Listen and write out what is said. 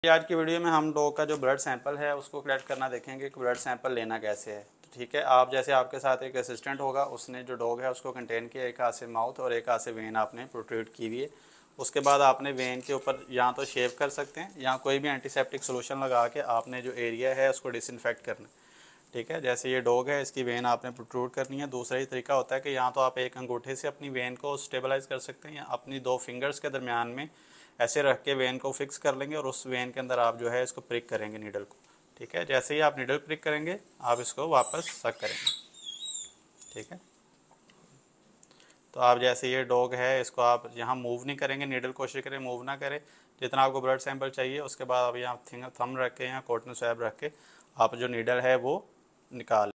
आज की वीडियो में हम डॉग का जो ब्लड सैंपल है उसको कलेक्ट करना देखेंगे कि ब्लड सैंपल लेना कैसे है। तो ठीक है, आप जैसे आपके साथ एक असिस्टेंट होगा, उसने जो डॉग है उसको कंटेन किया, एक हाथ से माउथ और एक हाथ से वेन आपने प्रोट्रूड की हुई है। उसके बाद आपने वेन के ऊपर या तो शेव कर सकते हैं या कोई भी एंटीसेप्टिक सोल्यूशन लगा के आपने जो एरिया है उसको डिसइंफेक्ट करना है। ठीक है, जैसे ये डॉग है, इसकी वेन आपने प्रोट्रूड करनी है। दूसरा ही तरीका होता है कि या तो आप एक अंगूठे से अपनी वेन को स्टेबलाइज कर सकते हैं या अपनी दो फिंगर्स के दरमियान में ऐसे रख के वेन को फिक्स कर लेंगे और उस वेन के अंदर आप जो है इसको प्रिक करेंगे नीडल को। ठीक है, जैसे ही आप नीडल प्रिक करेंगे आप इसको वापस सक करेंगे। ठीक है, तो आप जैसे ये डॉग है इसको आप यहाँ मूव नहीं करेंगे, नीडल कोशिश करें मूव ना करें। जितना आपको ब्लड सैंपल चाहिए उसके बाद आप यहाँ थंब रख के, यहाँ कॉटन स्वैब रख के आप जो नीडल है वो निकाल